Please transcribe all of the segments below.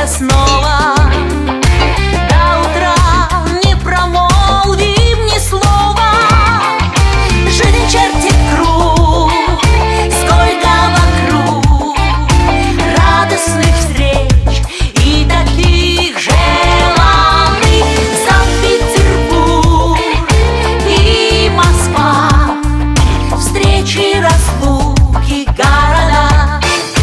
встретимся снова. До утра не промолвим ни слова. Жизнь чертит круг, сколько вокруг радостных встреч и таких желанных. Санкт-Петербург и Москва, встречи, разлуки, города.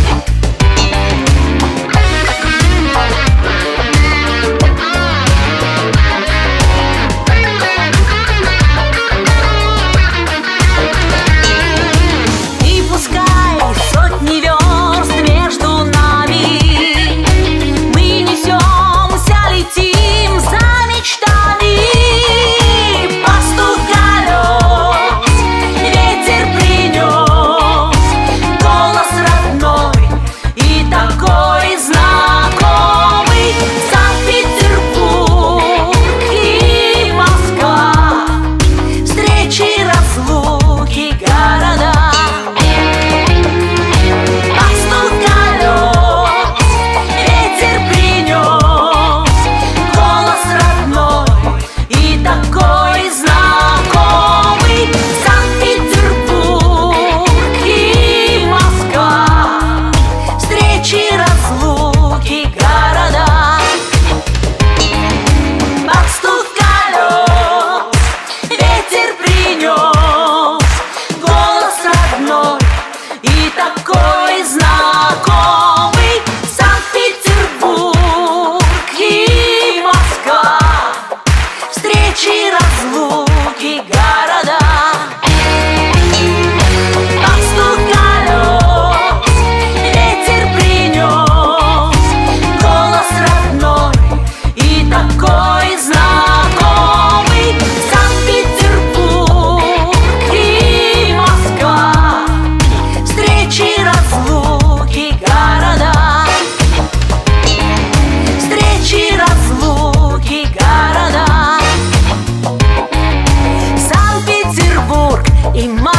И пускай сотни верст между нами, мы несемся, летим за мечтами. Пастух колес ветер принес, голос родной и такой знакомый. Санкт-Петербург и Москва, встречи, разлуки, города. Пастух колес ветер принес, голос родной и такой знакомый. Санкт-Петербург и Москва, встречи, разлуки, города. Пастух колес ветер принес, голос родной и такой знакомый. Санкт-Петербург и Москва, встречи, разлуки, города. Пастух колес ветер принес, голос родной и такой знакомый. Санкт-Петербург и Москва, встречи, разлуки, города. Встречи, разлуки, города. Санкт-Петербург и Москва.